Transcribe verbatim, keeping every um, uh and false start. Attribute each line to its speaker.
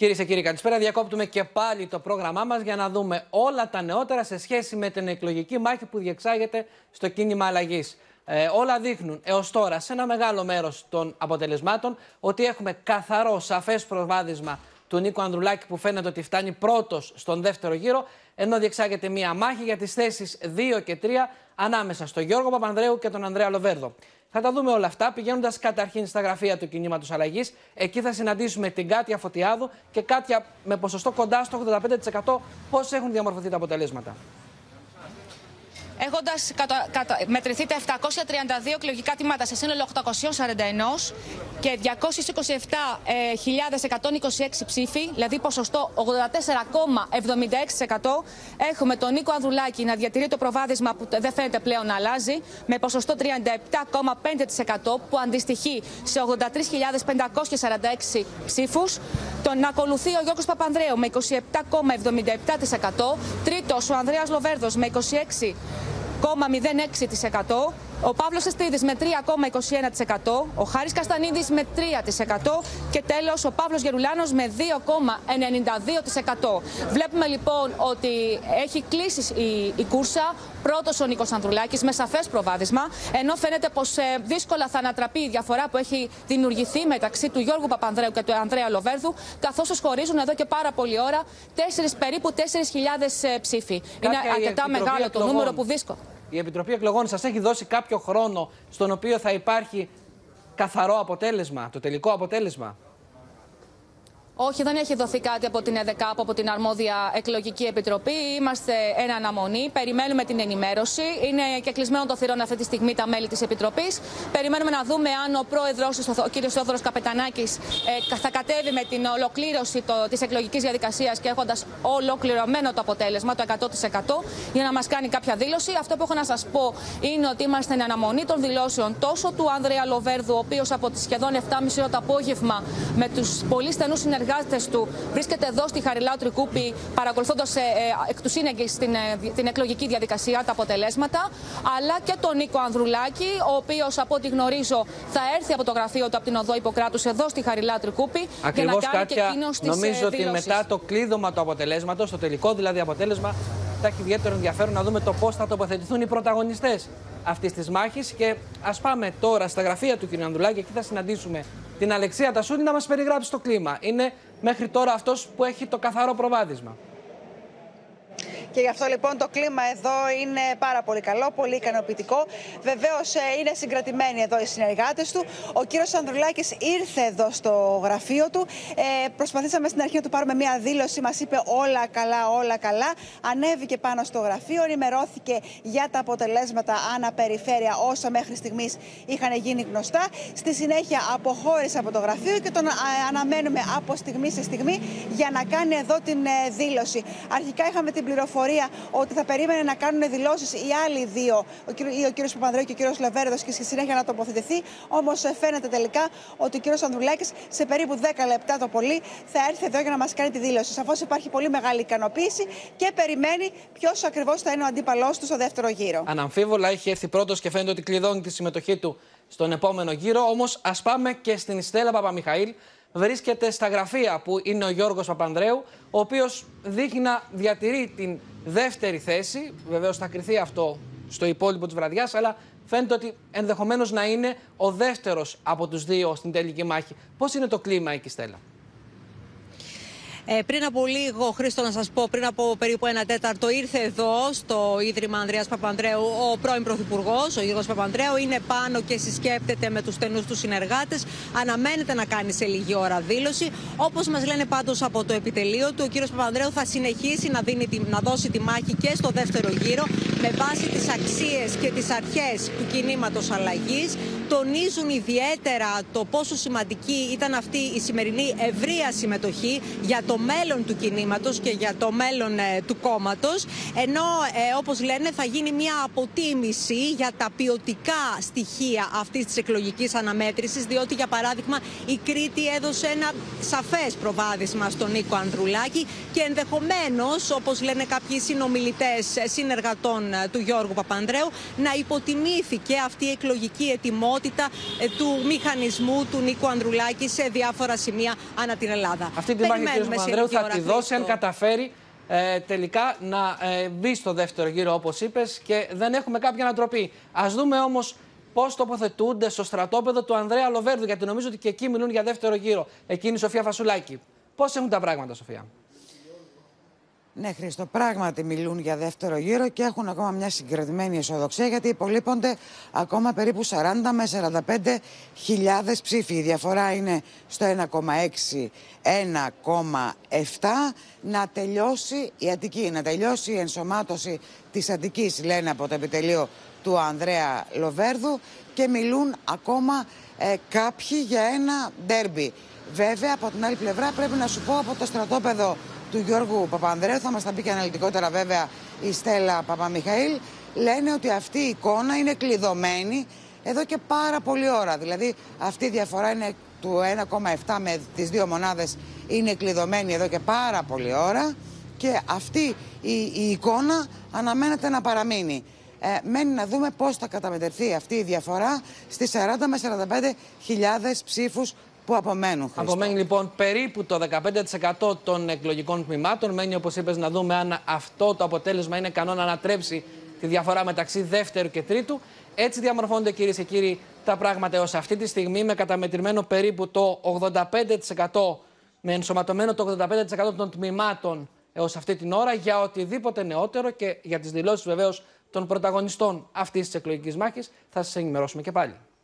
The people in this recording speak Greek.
Speaker 1: Κυρίες και κύριοι, καλησπέρα. Διακόπτουμε και πάλι το πρόγραμμά μας για να δούμε όλα τα νεότερα σε σχέση με την εκλογική μάχη που διεξάγεται στο κίνημα αλλαγής. Ε, όλα δείχνουν έως τώρα σε ένα μεγάλο μέρος των αποτελεσμάτων ότι έχουμε καθαρό, σαφές προβάδισμα του Νίκου Ανδρουλάκη που φαίνεται ότι φτάνει πρώτος στον δεύτερο γύρο, ενώ διεξάγεται μία μάχη για τις θέσεις δύο και τρία ανάμεσα στον Γιώργο Παπανδρέου και τον Ανδρέα Λοβέρδο. Θα τα δούμε όλα αυτά πηγαίνοντας καταρχήν στα γραφεία του κινήματος αλλαγής. Εκεί θα συναντήσουμε την Κάτια Φωτιάδου και Κάτια με ποσοστό κοντά στο ογδόντα πέντε τοις εκατό πώς έχουν διαμορφωθεί τα αποτελέσματα.
Speaker 2: Έχοντας κατα... κατα... μετρηθεί τα επτακόσια τριάντα δύο εκλογικά τμήματα σε σύνολο οκτακόσια σαράντα ένα και διακόσιες είκοσι επτά χιλιάδες εκατόν είκοσι έξι ψήφοι, δηλαδή ποσοστό ογδόντα τέσσερα κόμμα εβδομήντα έξι τοις εκατό, έχουμε τον Νίκο Ανδρουλάκη να διατηρεί το προβάδισμα που δεν φαίνεται πλέον να αλλάζει, με ποσοστό τριάντα επτά κόμμα πέντε τοις εκατό, που αντιστοιχεί σε ογδόντα τρεις χιλιάδες πεντακόσιες σαράντα έξι ψήφους. Τον ακολουθεί ο Γιώργος Παπανδρέου με είκοσι επτά κόμμα εβδομήντα επτά τοις εκατό. Τρίτος ο Ανδρέας Λοβέρδος με είκοσι έξι κόμμα μηδέν έξι τοις εκατό. Ο Παύλος Εστρίδης με τρία κόμμα είκοσι ένα τοις εκατό, ο Χάρης Καστανίδης με τρία τοις εκατό και τέλος ο Παύλος Γερουλάνος με δύο κόμμα ενενήντα δύο τοις εκατό. Βλέπουμε λοιπόν ότι έχει κλείσει η, η κούρσα, πρώτος ο Νίκος Ανδρουλάκης με σαφές προβάδισμα, ενώ φαίνεται πως ε, δύσκολα θα ανατραπεί η διαφορά που έχει δημιουργηθεί μεταξύ του Γιώργου Παπανδρέου και του Ανδρέα Λοβέρδου, καθώς τους χωρίζουν εδώ και πάρα πολλή ώρα τέσσερις, περίπου τέσσερις χιλιάδες ε, ψήφοι. Είναι αρκετά μεγάλο το νούμερο που δύσκολο.
Speaker 1: Η Επιτροπή Εκλογών σας έχει δώσει κάποιο χρόνο στον οποίο θα υπάρχει καθαρό αποτέλεσμα, το τελικό αποτέλεσμα?
Speaker 2: Όχι, δεν έχει δοθεί κάτι από την ΕΔΕΚΑΠ, από την αρμόδια εκλογική επιτροπή. Είμαστε εν αναμονή. Περιμένουμε την ενημέρωση. Είναι και κλεισμένο το θυρών αυτή τη στιγμή τα μέλη της Επιτροπής. Περιμένουμε να δούμε αν ο πρόεδρος, ο κ. Θεόδωρος Καπετανάκης, ε, θα κατέβει με την ολοκλήρωση της εκλογικής διαδικασίας και έχοντας ολοκληρωμένο το αποτέλεσμα, το εκατό τοις εκατό, για να μας κάνει κάποια δήλωση. Αυτό που έχω να σας πω είναι ότι είμαστε εν αναμονή των δηλώσεων τόσο του Ανδρέα Λοβέρδου, ο οποίος από τις σχεδόν επτά και μισή ώρα το απόγευμα με τους πολύ στενούς συνεργάτες του βρίσκεται εδώ στη Χαριλάου Τρικούπη, παρακολουθώντας ε, ε, εκ του σύνεγγυς την, ε, την εκλογική διαδικασία, τα αποτελέσματα, αλλά και τον Νίκο Ανδρουλάκη, ο οποίος από ό,τι γνωρίζω θα έρθει από το γραφείο του από την οδό Ιπποκράτους εδώ στη Χαριλάου Τρικούπη.
Speaker 1: Ακριβώς,
Speaker 2: για να κάνει
Speaker 1: Κάτια,
Speaker 2: και εκείνος τις
Speaker 1: νομίζω
Speaker 2: δηλώσεις.
Speaker 1: ότι μετά το κλείδωμα του αποτελέσματος, το τελικό δηλαδή αποτέλεσμα, θα έχει ιδιαίτερο ενδιαφέρον να δούμε το πώς θα τοποθετηθούν οι πρωταγωνιστές αυτής της μάχης. Και ας πάμε τώρα στα γραφεία του κ. Ανδρουλάκη. Εκεί θα συναντήσουμε την Αλεξία Τασούνη να μας περιγράψει το κλίμα. Είναι μέχρι τώρα αυτός που έχει το καθαρό προβάδισμα.
Speaker 3: Και γι' αυτό λοιπόν το κλίμα εδώ είναι πάρα πολύ καλό, πολύ ικανοποιητικό. Βεβαίως είναι συγκρατημένοι εδώ οι συνεργάτες του. Ο κύριος Ανδρουλάκης ήρθε εδώ στο γραφείο του. Ε, προσπαθήσαμε στην αρχή να του πάρουμε μια δήλωση. Μας είπε όλα καλά, όλα καλά. Ανέβηκε πάνω στο γραφείο, ενημερώθηκε για τα αποτελέσματα αναπεριφέρεια όσα μέχρι στιγμής είχαν γίνει γνωστά. Στη συνέχεια αποχώρησε από το γραφείο και τον αναμένουμε από στιγμή σε στιγμή για να κάνει εδώ την δήλωση. Αρχικά είχαμε την πληροφορία ότι θα περίμενε να κάνουν δηλώσεις οι άλλοι δύο, ο κύριος Παπανδρέου και ο κύριος Λοβέρδος, και στη συνέχεια να τοποθετηθεί. Όμως φαίνεται τελικά ότι ο κύριος Ανδρουλάκης σε περίπου δέκα λεπτά το πολύ θα έρθει εδώ για να μας κάνει τη δήλωση. Σαφώς υπάρχει πολύ μεγάλη ικανοποίηση και περιμένει ποιος ακριβώς θα είναι ο αντίπαλός του στο δεύτερο γύρο.
Speaker 1: Αναμφίβολα έχει έρθει πρώτος και φαίνεται ότι κλειδώνει τη συμμετοχή του στον επόμενο γύρο. Όμως ας πάμε και στην Στέλλα Παπαμιχαήλ. Βρίσκεται στα γραφεία που είναι ο Γιώργος Παπανδρέου, ο οποίος δείχνει να διατηρεί την δεύτερη θέση. Βεβαίως θα κριθεί αυτό στο υπόλοιπο της βραδιάς, αλλά φαίνεται ότι ενδεχομένως να είναι ο δεύτερος από τους δύο στην τελική μάχη. Πώς είναι το κλίμα εκεί, Στέλλα?
Speaker 4: Ε, πριν από λίγο, Χρήστο, να σας πω, πριν από περίπου ένα τέταρτο ήρθε εδώ στο Ίδρυμα Ανδρέας Παπανδρέου ο πρώην Πρωθυπουργός, ο Γιώργος Παπανδρέου. Είναι πάνω και συσκέπτεται με τους στενούς του συνεργάτες. Αναμένεται να κάνει σε λίγη ώρα δήλωση. Όπως μας λένε πάντως από το επιτελείο του, ο κύριος Παπανδρέου θα συνεχίσει να, δίνει, να δώσει τη μάχη και στο δεύτερο γύρο με βάση τις αξίες και τις αρχές του κινήματος αλλαγής. Τονίζουν ιδιαίτερα το πόσο σημαντική ήταν αυτή η σημερινή ευρεία συμμετοχή για το το μέλλον του κινήματος και για το μέλλον ε, του κόμματος, ενώ ε, όπως λένε θα γίνει μια αποτίμηση για τα ποιοτικά στοιχεία αυτής της εκλογικής αναμέτρησης, διότι για παράδειγμα η Κρήτη έδωσε ένα σαφές προβάδισμα στον Νίκο Ανδρουλάκη και ενδεχομένως, όπως λένε κάποιοι συνομιλητές συνεργατών του Γιώργου Παπανδρέου, να υποτιμήθηκε αυτή η εκλογική ετοιμότητα του μηχανισμού του Νίκου Ανδρουλάκη σε διάφορα σημεία ανά την Ελλάδα.
Speaker 1: Αυτή τη μάχη ο κ. Παπανδρέου θα τη δώσει αν καταφέρει ε, τελικά να ε, μπει στο δεύτερο γύρο, όπως είπες, και δεν έχουμε κάποια ανατροπή. Ας δούμε όμως πώς τοποθετούνται στο στρατόπεδο του Ανδρέα Λοβέρδου, γιατί νομίζω ότι και εκεί μιλούν για δεύτερο γύρο. Εκείνη η Σοφία Φασουλάκη. Πώς έχουν τα πράγματα, Σοφία?
Speaker 5: Ναι, Χρήστο, πράγματι μιλούν για δεύτερο γύρο και έχουν ακόμα μια συγκρατημένη αισιοδοξία, γιατί υπολείπονται ακόμα περίπου σαράντα με σαράντα πέντε χιλιάδες ψήφοι. Η διαφορά είναι στο ένα κόμμα έξι ένα κόμμα επτά. Να τελειώσει η Αττική, να τελειώσει η ενσωμάτωση της Αττικής, λένε από το επιτελείο του Ανδρέα Λοβέρδου, και μιλούν ακόμα ε, κάποιοι για ένα ντέρμπι. Βέβαια, από την άλλη πλευρά πρέπει να σου πω, από το στρατόπεδο του Γιώργου Παπανδρέου, θα μας τα πει και αναλυτικότερα βέβαια η Στέλλα Παπαμιχαήλ, λένε ότι αυτή η εικόνα είναι κλειδωμένη εδώ και πάρα πολλή ώρα. Δηλαδή αυτή η διαφορά είναι του ένα κόμμα επτά με τις δύο μονάδες, είναι κλειδωμένη εδώ και πάρα πολλή ώρα, και αυτή η, η εικόνα αναμένεται να παραμείνει. Ε, μένει να δούμε πώς θα καταμετρηθεί αυτή η διαφορά στις σαράντα με σαράντα πέντε χιλιάδες ψήφους που απομένουν. Χρήστο.
Speaker 1: Απομένει λοιπόν περίπου το δεκαπέντε τοις εκατό των εκλογικών τμήματων. Μένει, όπως είπες, να δούμε αν αυτό το αποτέλεσμα είναι ικανό να ανατρέψει τη διαφορά μεταξύ δεύτερου και τρίτου. Έτσι διαμορφώνονται, κυρίες και κύριοι, τα πράγματα έως αυτή τη στιγμή, με καταμετρημένο περίπου το ογδόντα πέντε τοις εκατό, με ενσωματωμένο το ογδόντα πέντε τοις εκατό των τμήματων έως αυτή την ώρα. Για οτιδήποτε νεότερο και για τις δηλώσεις βεβαίως των πρωταγωνιστών αυτής της εκλογικής μάχης θα σας ενημερώσουμε και πάλι.